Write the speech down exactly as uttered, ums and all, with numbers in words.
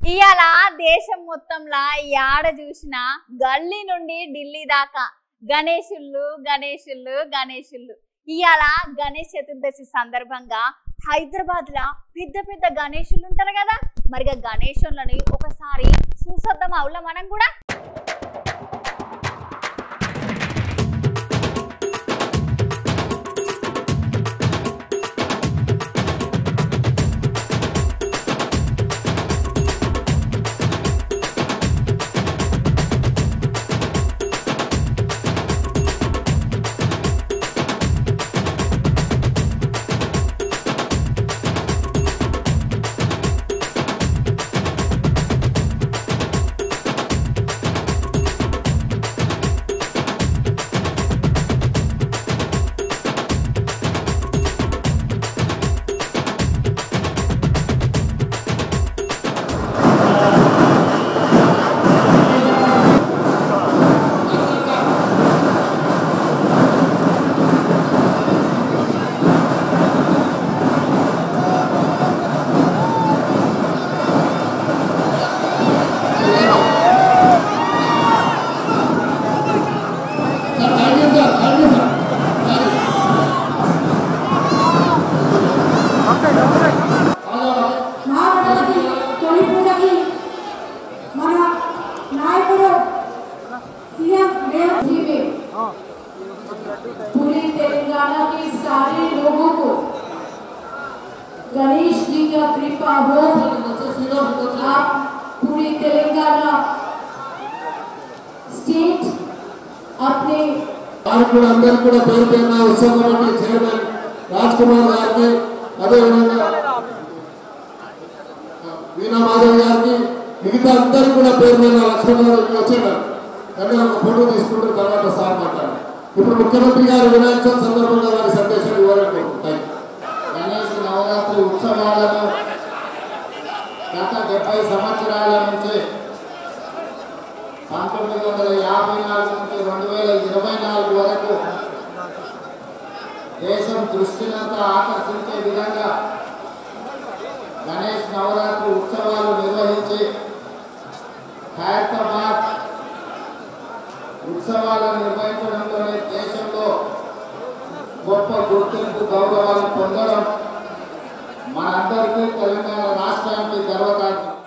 ఇయాల దేశం మొత్తంలో యాడ చూసినా గల్లీ నుండి ఢిల్లీ దాకా గణేశుళ్ళు గణేశుళ్ళు గణేశుళ్ళు ఇయాల గణేష్ చతుర్దశి సందర్భంగా హైదరాబాద్ లా పెద్ద పెద్ద గణేశుళ్ళు ఉంటారు కదా, మరి గణేశులని ఒకసారి చూసొద్దాం అవులా మనం కూడా. पूरी तेलंगाना के सारे लोगों को गणेश जी का कृपा हो। आप पूरी तेलंगाना स्टेट अपने అందరూ కూడా పేరు పేరున ఉత్సవ కమిటీ చైర్మన్ రాజ్ కుమార్ గారికి, అదేవిధంగా వీణా మాధవ్ గారికి, మిగతా అందరూ కూడా పేరు మీద లక్ష్మణ్ గారికి వచ్చారు. కానీ ఒక ఫోటో తీసుకుంటే తర్వాత సార్ మాట్లాడారు. ఇప్పుడు ముఖ్యమంత్రి గారు వినాయక చవితి సందర్భంగా వారి సందేశాలు ఇవ్వాలని గణేష్ నవరాత్రి ఉత్సవాలను గత డెబ్బై సంవత్సరాల నుంచి పంతొమ్మిది వందల యాభై నాలుగు నుంచి రెండు వేల ఇరవై నాలుగు వరకు దేశం దృష్టినంతా ఆకర్షించే విధంగా గణేష్ నవరాత్రి ఉత్సవాలు నిర్వహించి హైదరాబాద్ ఉత్సవాలను నిర్వహించడంలోనే దేశంలో గొప్ప గుర్తింపు గౌరవాలు పొందడం మనందరికీ తెలంగాణ రాష్ట్రానికి గర్వకారణం.